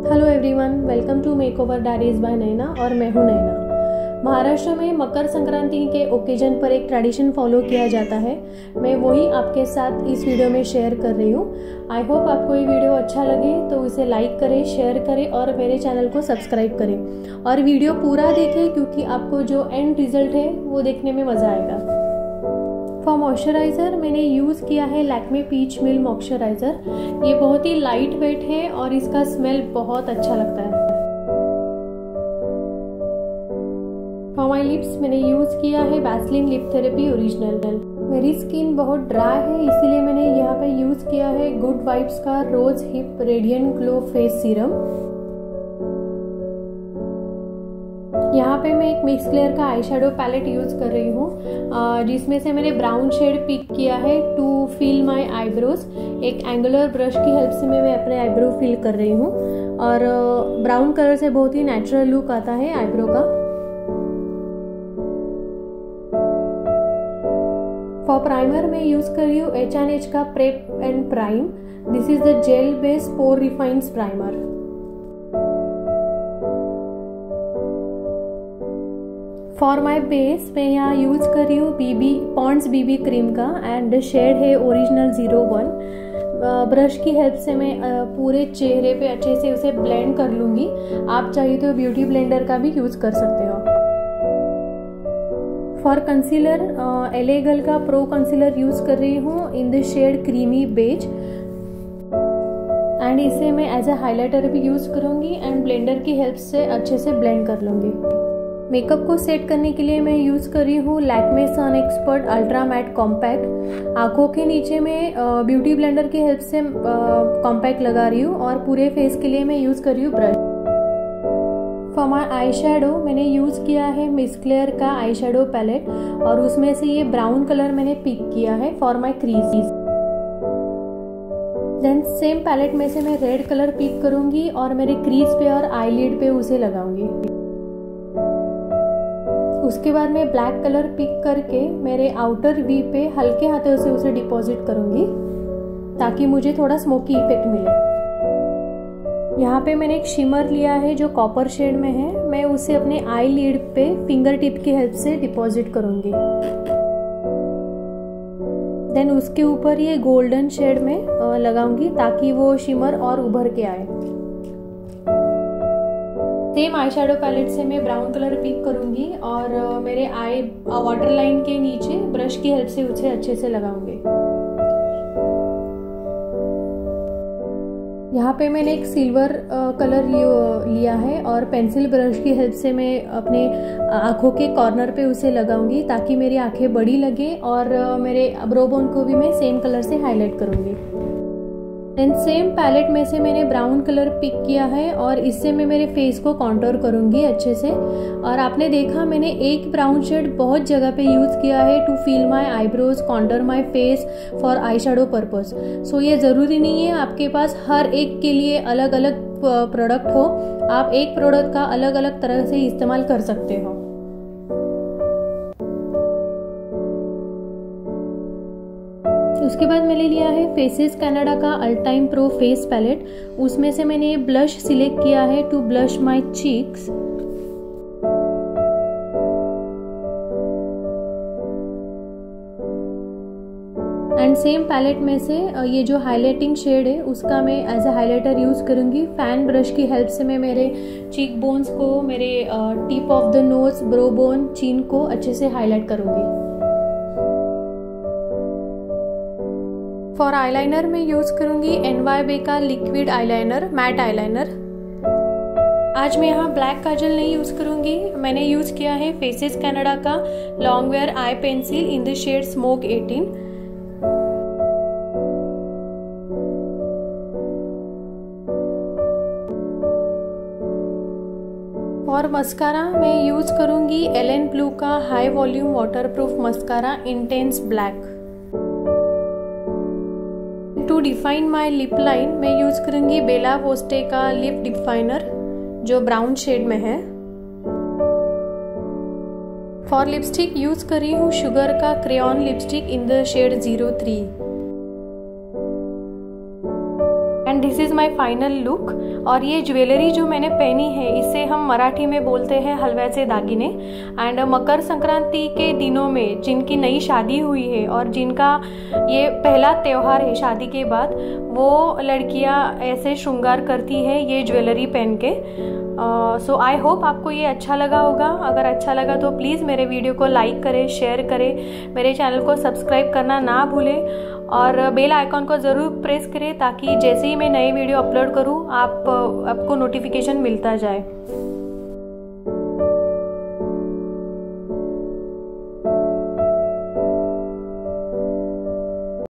Hello everyone, welcome to makeover diaries by Naina और मैं हूं नैना। महाराष्ट्र में मकर संक्रांति के ओकेजन पर एक ट्रेडिशन फॉलो किया जाता है। मैं वही आपके साथ इस वीडियो में शेयर कर रही हूं। आई होप आपको ये वीडियो अच्छा लगे तो इसे लाइक करें, शेयर करें और मेरे चैनल को सब्सक्राइब करें और वीडियो पूरा देखें क्योंकि आपको जो एंड रिजल्ट है वो देखने में मज़ा आएगा। फॉर मॉइस्चराइज़र मैंने यूज़ किया है लैक्मे पीच मिल मॉइस्चराइज़र। ये बहुत ही लाइट वेट है और इसका स्मेल बहुत अच्छा लगता है। फॉर माई लिप्स मैंने यूज़ किया है वैसलीन लिप थेरेपी ओरिजिनल। मेरी स्किन बहुत ड्राई है इसलिए मैंने यहाँ पे यूज़ किया है गुड वाइब्स का rose hip radiant glow face serum. यहाँ पे मैं एक मिक्स क्लियर का आई शेडो पैलेट यूज़ कर रही हूँ जिसमें से मैंने ब्राउन शेड पिक किया है टू फिल माई आईब्रोज। एक एंगुलर ब्रश की हेल्प से मैं अपने आईब्रो फिल कर रही हूँ और ब्राउन कलर से बहुत ही नेचुरल लुक आता है आईब्रो का। फॉर प्राइमर मैं यूज़ कर रही हूँ H&H का prep and prime. This is the gel based pore refines primer. For my base मैं यहाँ यूज़ कर रही हूँ पॉन्ड्स बीबी क्रीम का एंड शेड है ओरिजिनल 01। ब्रश की हेल्प से मैं पूरे चेहरे पे अच्छे से उसे ब्लेंड कर लूँगी। आप चाहिए तो ब्यूटी ब्लेंडर का भी यूज़ कर सकते हो। फॉर कंसीलर LA गर्ल का प्रो कंसीलर यूज़ कर रही हूँ in the shade creamy beige and इसे मैं एज ए हाइलाइटर भी यूज़ करूँगी एंड ब्लेंडर की हेल्प से अच्छे से ब्लेंड कर लूँगी। मेकअप को सेट करने के लिए मैं यूज़ कर रही हूँ Lakme sun expert ultra matte compact. आंखों के नीचे में ब्यूटी ब्लेंडर की हेल्प से कॉम्पैक्ट लगा रही हूँ और पूरे फेस के लिए मैं यूज़ कर रही हूँ brush. For my eye shadow मैंने यूज़ किया है मिस क्लियर का आई शेडो पैलेट और उसमें से ये ब्राउन कलर मैंने पिक किया है for my crease. Then same palette में से मैं रेड कलर पिक करूँगी और मेरे क्रीज पे और आईलिड पे उसे लगाऊंगी। उसके बाद मैं ब्लैक कलर पिक करके मेरे आउटर वी पे हल्के हाथों से उसे डिपॉजिट करूंगी ताकि मुझे थोड़ा स्मोकी इफेक्ट मिले। यहाँ पे मैंने एक शिमर लिया है जो कॉपर शेड में है। मैं उसे अपने आई लिड पे फिंगर टिप की हेल्प से डिपॉजिट करूंगी। देन उसके ऊपर ये गोल्डन शेड में लगाऊंगी ताकि वो शिमर और उभर के आए। सेम आई शेडो पैलेट से मैं ब्राउन कलर पिक करूंगी और मेरे आई वाटर लाइन के नीचे ब्रश की हेल्प से उसे अच्छे से लगाऊंगी। यहाँ पे मैंने एक सिल्वर कलर लिया है और पेंसिल ब्रश की हेल्प से मैं अपने आँखों के कॉर्नर पे उसे लगाऊंगी ताकि मेरी आँखें बड़ी लगे और मेरे ब्रो बोन को भी मैं सेम कलर से हाईलाइट करूंगी। देन सेम पैलेट में से मैंने ब्राउन कलर पिक किया है और इससे मैं मेरे फेस को कॉन्टोर करूंगी अच्छे से। और आपने देखा मैंने एक ब्राउन शेड बहुत जगह पे यूज़ किया है to fill my eyebrows, contour my face for eye shadow purpose. So ये ज़रूरी नहीं है आपके पास हर एक के लिए अलग अलग प्रोडक्ट हो। आप एक प्रोडक्ट का अलग अलग तरह से इस्तेमाल कर सकते हो। उसके बाद मैंने लिया है फेसेस कनाडा का अल्टाइम प्रो फेस पैलेट। उसमें से मैंने ब्लश सिलेक्ट किया है to blush my cheeks. And same palette में से ये जो हाइलाइटिंग शेड है उसका मैं एज ए हाइलाइटर यूज़ करूँगी। फैन ब्रश की हेल्प से मैं मेरे चीक बोन्स को, मेरे tip off the nose, brow bone, chin को अच्छे से हाईलाइट करूँगी। फॉर आईलाइनर मैं यूज़ करूँगी NYB का लिक्विड आईलाइनर, मैट आईलाइनर। आज मैं यहाँ ब्लैक काजल नहीं यूज़ करूँगी। मैंने यूज़ किया है फेसेस कनाडा का long wear eye pencil in the shade smoke 18। For mascara मैं यूज़ करूँगी एलन ब्लू का high volume waterproof mascara intense black. To define my lip line मैं यूज़ करूँगी बेला वोस्टे का लिप डिफाइनर जो ब्राउन शेड में है। फॉर लिपस्टिक यूज़ कर रही हूँ शुगर का crayon lipstick in the shade 03। And this is my final look. और ये ज्वेलरी जो मैंने पहनी है इसे हम मराठी में बोलते हैं हलव्याचे दागिने। एंड मकर संक्रांति के दिनों में जिनकी नई शादी हुई है और जिनका ये पहला त्यौहार है शादी के बाद, वो लड़कियां ऐसे श्रृंगार करती है ये ज्वेलरी पहन के। सो आई होप आपको ये अच्छा लगा होगा। अगर अच्छा लगा तो प्लीज़ मेरे वीडियो को लाइक करें, शेयर करें, मेरे चैनल को सब्सक्राइब करना ना भूलें और बेल आइकॉन को ज़रूर प्रेस करें ताकि जैसे ही मैं नई वीडियो अपलोड करूँ आपको नोटिफिकेशन मिलता जाए।